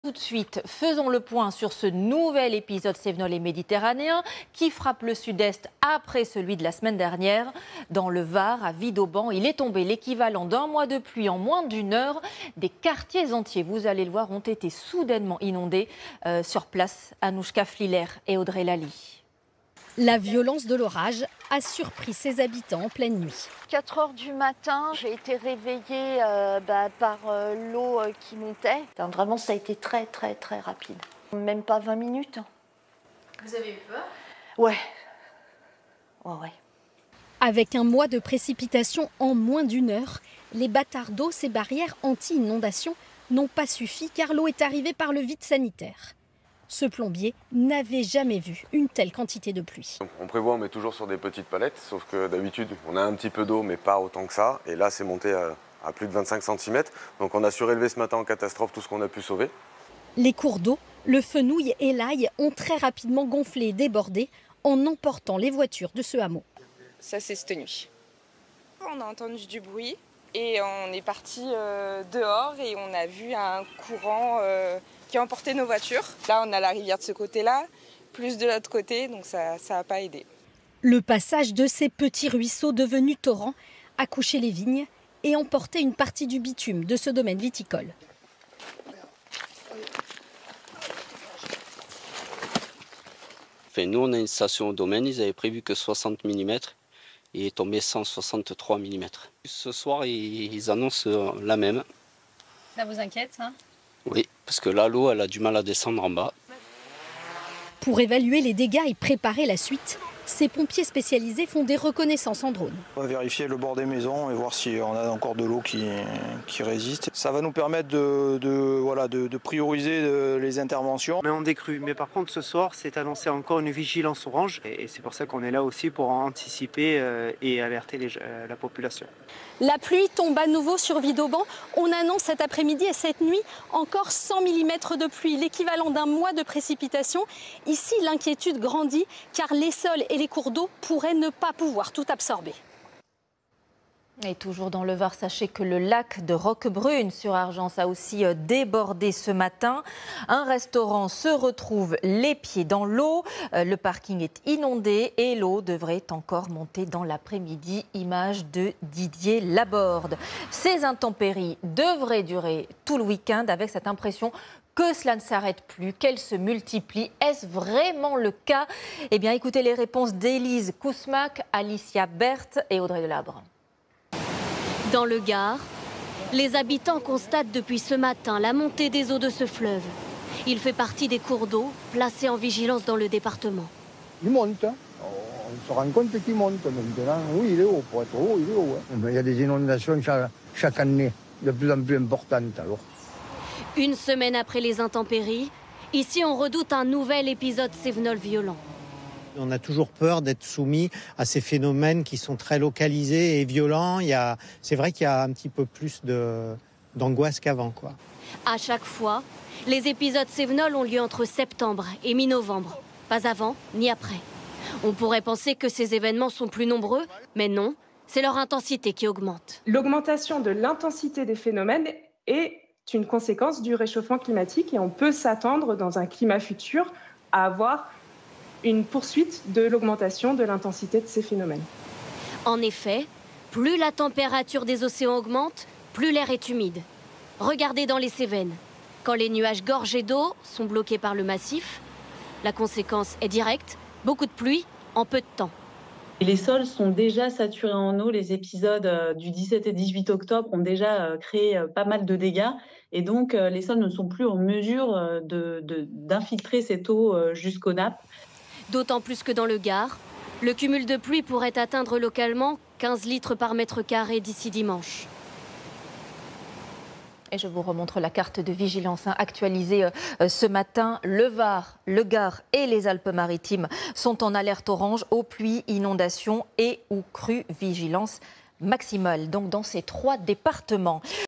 Tout de suite, faisons le point sur ce nouvel épisode cévenol et méditerranéen qui frappe le sud-est après celui de la semaine dernière. Dans le Var, à Vidauban, il est tombé l'équivalent d'un mois de pluie en moins d'une heure. Des quartiers entiers, vous allez le voir, ont été soudainement inondés. Sur place, Anouchka Fliller et Audrey Lally. La violence de l'orage a surpris ses habitants en pleine nuit. 4 heures du matin, j'ai été réveillée par l'eau qui montait. Enfin, vraiment, ça a été très rapide. Même pas 20 minutes. Vous avez eu peur ? Ouais. Avec un mois de précipitations en moins d'une heure, les bâtards d'eau, ces barrières anti-inondation, n'ont pas suffi car l'eau est arrivée par le vide sanitaire. Ce plombier n'avait jamais vu une telle quantité de pluie. On prévoit, on met toujours sur des petites palettes, sauf que d'habitude, on a un petit peu d'eau, mais pas autant que ça. Et là, c'est monté à plus de 25 cm. Donc on a surélevé ce matin en catastrophe tout ce qu'on a pu sauver. Les cours d'eau, le Fenouil et l'Aille ont très rapidement gonflé et débordé en emportant les voitures de ce hameau. Ça, c'est cette nuit. On a entendu du bruit et on est parti dehors et on a vu un courant qui a emporté nos voitures. Là, on a la rivière de ce côté-là, plus de l'autre côté, donc ça n'a pas aidé. Le passage de ces petits ruisseaux devenus torrents a couché les vignes et emporté une partie du bitume de ce domaine viticole. Nous, on a une station au domaine, ils avaient prévu que 60 mm et il est tombé 163 mm. Ce soir, ils annoncent la même. Ça vous inquiète, ça ? Oui, parce que là, l'eau, elle a du mal à descendre en bas. Pour évaluer les dégâts et préparer la suite, ces pompiers spécialisés font des reconnaissances en drone. On va vérifier le bord des maisons et voir si on a encore de l'eau qui résiste. Ça va nous permettre de prioriser les interventions. Mais en décrue. Mais par contre, ce soir, c'est annoncé encore une vigilance orange. Et c'est pour ça qu'on est là aussi pour anticiper et alerter la population. La pluie tombe à nouveau sur Vidauban. On annonce cet après-midi et cette nuit encore 100 mm de pluie, l'équivalent d'un mois de précipitation. Ici, l'inquiétude grandit car les sols et les cours d'eau pourraient ne pas pouvoir tout absorber. Et toujours dans le Var, sachez que le lac de Roquebrune sur Argence a aussi débordé ce matin. Un restaurant se retrouve les pieds dans l'eau. Le parking est inondé et l'eau devrait encore monter dans l'après-midi. Image de Didier Laborde. Ces intempéries devraient durer tout le week-end avec cette impression que cela ne s'arrête plus, qu'elle se multiplie. Est-ce vraiment le cas? Eh bien, écoutez les réponses d'Élise Kousmac, Alicia Berthe et Audrey Delabre. Dans le Gard, les habitants constatent depuis ce matin la montée des eaux de ce fleuve. Il fait partie des cours d'eau placés en vigilance dans le département. Il monte, on se rend compte qu'il monte maintenant. Oui, il est haut, pour être haut, il est haut. Il y a des inondations chaque année, de plus en plus importantes alors. Une semaine après les intempéries, ici on redoute un nouvel épisode cévenol violent. On a toujours peur d'être soumis à ces phénomènes qui sont très localisés et violents. C'est vrai qu'il y a un petit peu plus d'angoisse qu'avant, quoi. À chaque fois, les épisodes cévenols ont lieu entre septembre et mi-novembre. Pas avant ni après. On pourrait penser que ces événements sont plus nombreux, mais non, c'est leur intensité qui augmente. L'augmentation de l'intensité des phénomènes est une conséquence du réchauffement climatique et on peut s'attendre dans un climat futur à avoir une poursuite de l'augmentation de l'intensité de ces phénomènes. En effet, plus la température des océans augmente, plus l'air est humide. Regardez dans les Cévennes. Quand les nuages gorgés d'eau sont bloqués par le massif, la conséquence est directe, beaucoup de pluie en peu de temps. Et les sols sont déjà saturés en eau. Les épisodes du 17 et 18 octobre ont déjà créé pas mal de dégâts. Et donc, les sols ne sont plus en mesure d'infiltrer cette eau jusqu'aux nappes. D'autant plus que dans le Gard, le cumul de pluie pourrait atteindre localement 15 litres par mètre carré d'ici dimanche. Et je vous remontre la carte de vigilance actualisée ce matin. Le Var, le Gard et les Alpes-Maritimes sont en alerte orange aux pluies, inondations et ou crues vigilance maximale. Donc dans ces 3 départements.